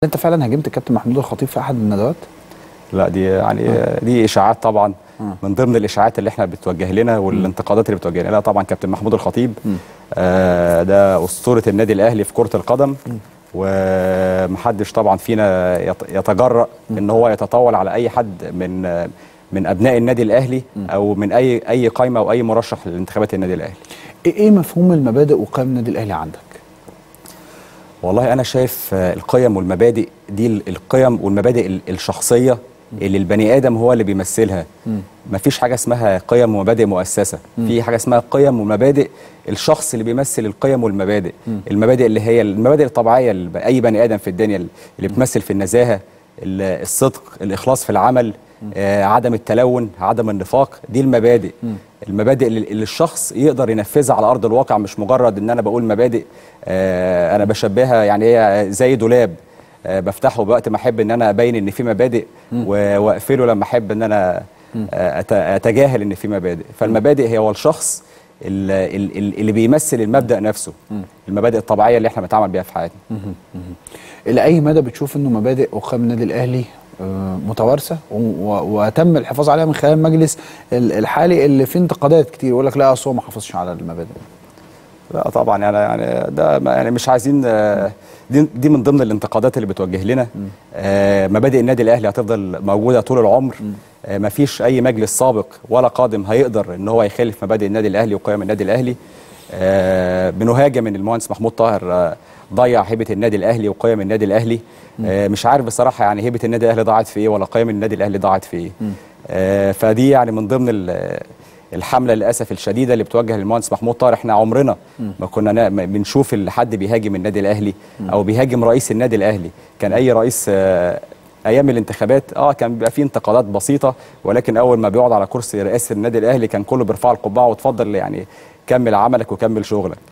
انت فعلا هاجمت الكابتن محمود الخطيب في احد الندوات؟ لا، دي يعني دي اشاعات طبعا. من ضمن الاشاعات اللي احنا بتوجه لنا والانتقادات اللي بتوجه لنا. لا طبعا كابتن محمود الخطيب ده اسطوره النادي الاهلي في كره القدم، ومحدش طبعا فينا يتجرأ ان هو يتطاول على اي حد من ابناء النادي الاهلي او من اي قائمه او اي مرشح لانتخابات النادي الاهلي. ايه مفهوم المبادئ وقيم النادي الاهلي عندك؟ والله انا شايف القيم والمبادئ دي القيم والمبادئ الشخصيه اللي البني ادم هو اللي بيمثلها. مفيش حاجه اسمها قيم ومبادئ مؤسسه، في حاجه اسمها قيم ومبادئ الشخص اللي بيمثل القيم والمبادئ. المبادئ اللي هي المبادئ الطبيعيه لاي بني ادم في الدنيا، اللي بتمثل في النزاهه، الصدق، الاخلاص في العمل، عدم التلون، عدم النفاق. دي المبادئ. المبادئ اللي الشخص يقدر ينفذها على ارض الواقع، مش مجرد ان انا بقول مبادئ. انا بشبهها يعني هي زي دولاب بفتحه بوقت ما احب ان انا ابين ان في مبادئ، واقفله لما احب ان انا اتجاهل ان في مبادئ. فالمبادئ هو الشخص اللي بيمثل المبدأ نفسه، المبادئ الطبيعيه اللي احنا بنتعامل بيها في حياتنا. الى اي مدى بتشوف انه مبادئ وقيم النادي الاهلي متوارثه وتم الحفاظ عليها من خلال المجلس الحالي اللي فيه انتقادات كتير، يقول لك لا اصل هو ما حافظش على المبادئ؟ لا طبعا يعني ده يعني مش عايزين. دي من ضمن الانتقادات اللي بتوجه لنا. مبادئ النادي الاهلي هتفضل موجوده طول العمر. مفيش اي مجلس سابق ولا قادم هيقدر ان هو يخالف مبادئ النادي الاهلي وقيم النادي الاهلي. بنهاجم ان المهندس محمود طاهر ضيع هيبه النادي الاهلي وقيم النادي الاهلي. مش عارف بصراحه يعني هيبه النادي الاهلي ضاعت في ايه ولا قيم النادي الاهلي ضاعت في ايه. فدي يعني من ضمن الحمله للاسف الشديده اللي بتوجه للمهندس محمود طاهر. احنا عمرنا ما كنا بنشوف حد بيهاجم النادي الاهلي او بيهاجم رئيس النادي الاهلي. كان اي رئيس ايام الانتخابات كان بيبقى فيه انتقادات بسيطه، ولكن اول ما بيقعد على كرسي رئاسه النادي الاهلي كان كله بيرفع القبعه وتفضل يعني كمل عملك وكمل شغلك.